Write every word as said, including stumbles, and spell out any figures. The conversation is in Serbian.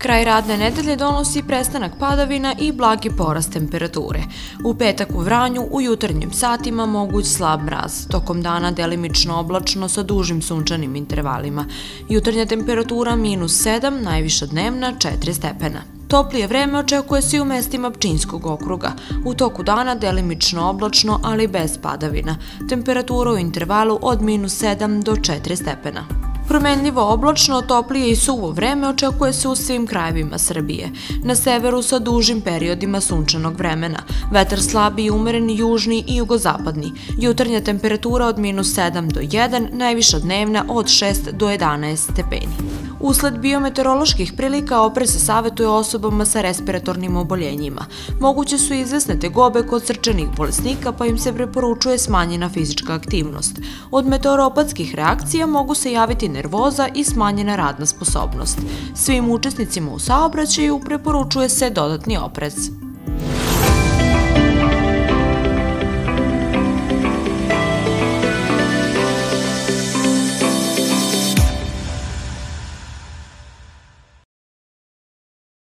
Kraj radne nedelje donosi prestanak padavina i blagi porast temperature. U petak u Vranju u jutarnjim satima moguć slab mraz, tokom dana delimično oblačno sa dužim sunčanim intervalima. Jutarnja temperatura minus sedam, najviša dnevna četiri stepena. Toplije vreme očekuje se i u mestima Pčinjskog okruga. U toku dana delimično oblačno, ali bez padavina. Temperatura u intervalu od minus sedam do četiri stepena. Promenljivo oblačno, toplije i suvo vreme očekuje se u svim krajevima Srbije. Na severu sa dužim periodima sunčanog vremena. Vetar slabi i umeren južni i jugozapadni. Jutarnja temperatura od minus sedam do jedan, najviša dnevna od šest do jedanaest stepeni. Usled biometeoroloških prilika oprez se savjetuje osobama sa respiratornim oboljenjima. Moguće su izvesne tegobe kod srčanih bolesnika, pa im se preporučuje smanjena fizička aktivnost. Od meteoropatskih reakcija mogu se javiti nervoza i smanjena radna sposobnost. Svim učesnicima u saobraćaju preporučuje se dodatni oprez.